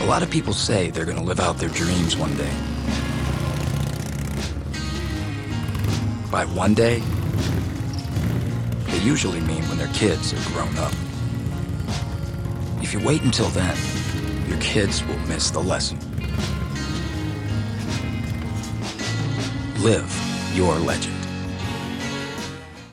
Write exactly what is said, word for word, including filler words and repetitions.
A lot of people say they're gonna live out their dreams one day. By one day, they usually mean when their kids are grown up. If you wait until then, your kids will miss the lesson. Live your legend.